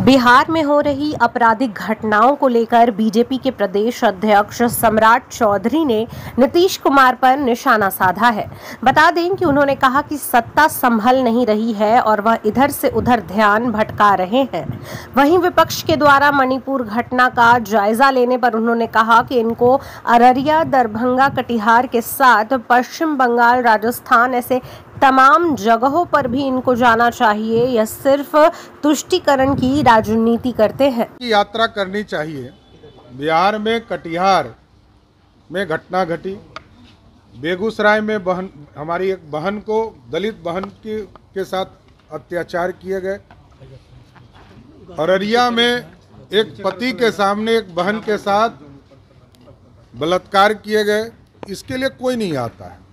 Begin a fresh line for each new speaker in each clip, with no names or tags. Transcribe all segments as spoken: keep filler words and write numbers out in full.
बिहार में हो रही आपराधिक घटनाओं को लेकर बीजेपी के प्रदेश अध्यक्ष सम्राट चौधरी ने नीतीश कुमार पर निशाना साधा है। बता दें कि उन्होंने कहा कि सत्ता संभल नहीं रही है और वह इधर से उधर ध्यान भटका रहे हैं। वहीं विपक्ष के द्वारा मणिपुर घटना का जायजा लेने पर उन्होंने कहा कि इनको अररिया, दरभंगा, कटिहार के साथ पश्चिम बंगाल, राजस्थान ऐसे तमाम जगहों पर भी इनको जाना चाहिए। यह सिर्फ तुष्टीकरण की राजनीति करते हैं।
यात्रा करनी चाहिए। बिहार में कटिहार में घटना घटी, बेगूसराय में बहन हमारी एक बहन को दलित बहन की के साथ अत्याचार किए गए, अररिया में एक पति के सामने एक बहन के साथ बलात्कार किए गए। इसके लिए कोई नहीं आता है।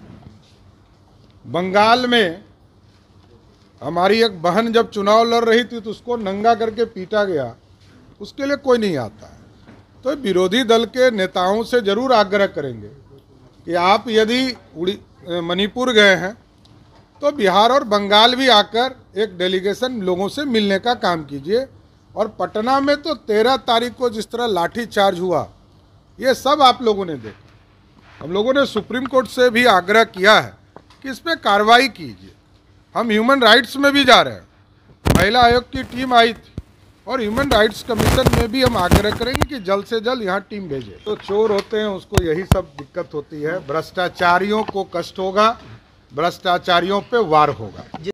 बंगाल में हमारी एक बहन जब चुनाव लड़ रही थी तो उसको नंगा करके पीटा गया, उसके लिए कोई नहीं आता है। तो विरोधी दल के नेताओं से जरूर आग्रह करेंगे कि आप यदि उड़ी मणिपुर गए हैं तो बिहार और बंगाल भी आकर एक डेलीगेशन लोगों से मिलने का काम कीजिए। और पटना में तो तेरह तारीख को जिस तरह लाठी चार्ज हुआ, ये सब आप लोगों ने देखा। हम लोगों ने सुप्रीम कोर्ट से भी आग्रह किया है कि इस पर कार्रवाई कीजिए। हम ह्यूमन राइट्स में भी जा रहे हैं। महिला आयोग की टीम आई थी और ह्यूमन राइट्स कमीशन में भी हम आग्रह करेंगे कि जल्द से जल्द यहाँ टीम भेजे। तो चोर होते हैं, उसको यही सब दिक्कत होती है। भ्रष्टाचारियों को कष्ट होगा, भ्रष्टाचारियों पे वार होगा।